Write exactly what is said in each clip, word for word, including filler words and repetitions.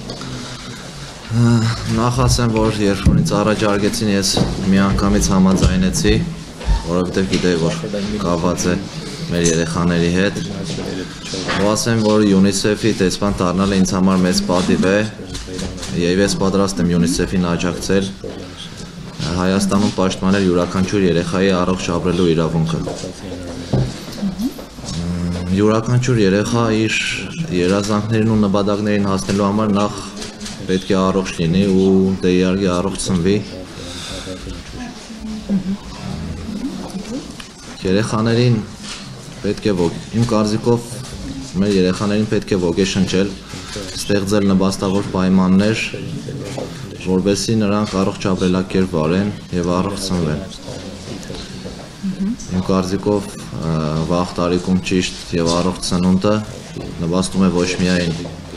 Նախ ասեմ, որ երբ ինձ առաջարկեցին, ես միանգամից համաձայնեցի, որովհետև գիտեի, որ կապված է մեր երեխաների հետ։ Ու ասեմ, որ ՅՈՒՆԻՍԵՖ-ի դեսպան դառնալը ինձ համար մեծ պատիվ է, եւ ես պատրաստ եմ ՅՈՒՆԻՍԵՖ-ին աջակցել Հայաստանում պաշտպանել յուրաքանչյուր երեխայի առողջ ապրելու իրավունքը։ Յուրաքանչյուր երեխա իր երազանքներին ու նպատակներին հասնելու համար նախ պետք է առողջ լինի ու դե իհարկե առողջ ծնվի։ Երեխաներին պետք է իմ կարծիքով մեր երեխաներին պետք է ոգեշնչել, ստեղծել նպաստավոր պայմաններ, որպեսզի նրանք առողջ ապրելակերպ վարեն եւ առողջ ծնվեն։ Իմ կարծիքով վաղ տարիքում ճիշտ եւ առողջ ծնունդը նպաստում է ոչ միայն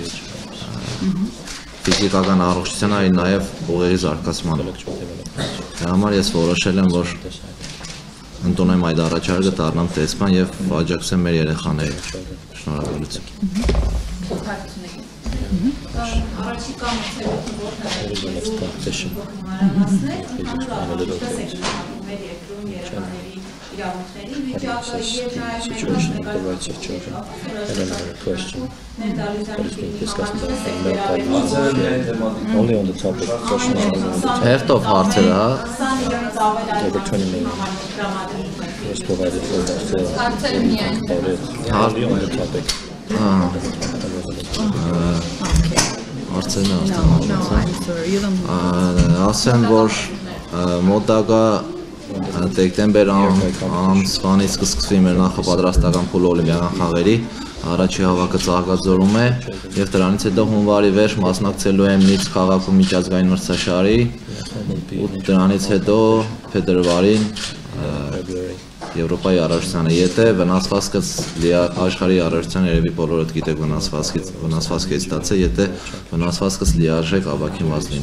ֆիզիկական առողջությանը, այլ նաեւ ուղեղի զարգացմանը։ Դրա համար ես որոշել եմ, որ ընդունեմ այդ առաջարկը, դառնամ դեսպան եւ աջակցեմ մեր երեխաներին։ Շնորհակալություն։ Առաջիկա իրավունքների վիճակը եւ Only on the topic of social Հերթով հարցերը, հա։ over twenty million was provided for that only on the topic. Հարցերն ասեմ, որ մոտակա դեկտեմբեր ամսվանից կսկսվի մեր նախապատրաստական փուլը օլիմպիական խաղերի, առաջի հավաքը Ծաղկաձորում է եւ դրանից հետո հունվարի վերջ մասնակցելու եմ Նից քաղաքում միջազգային մրցաշարի ու դրանից հետո փետրվարին Եվրոպայի առաջնությանը, եթե վնասվածքս աշխարհի առաջնության երևի բոլորդ գիտեք վնասվածքից վնասվածքից ստացել, եթե վնասվածքս լիարժեք ավագինված լինի։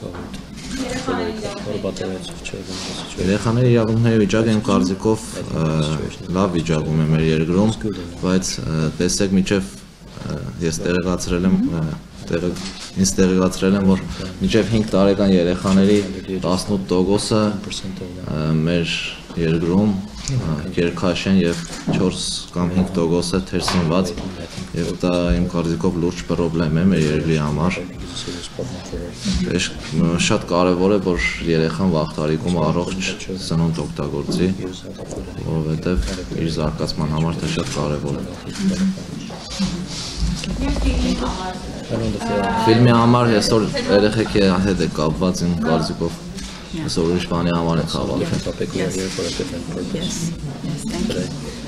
Երեխաների իրավունքների վիճակը իմ կարծիքով լավ վիճակում է մեր երկրում, բայց տեսեք մինչև ես տեղեկացրել եմ ինձ տեղեկացրել եմ, որ մինչև հինգ տարեկան երեխաների տասնութ տոկոսը մեր երկրում երկաշ են եւ չորս կամ հինգ տոկոսը թերսինված եւ դա իմ կարծիքով լուրջ պրոբլեմ է մեր երկրի համար։ Շատ կարեւոր է, որ երեխան վաղ տարիքում առողջ ծնունդ օգտագործի, որովհետեւ իր զարգացման համար դա շատ կարեւոր է։ Ֆիլմի համար այսօր երեխեքի հետ է կապված իմ կարծիքով այսօր ուրիշ բանի համար է խաղալ։ Yes, yes, thank you.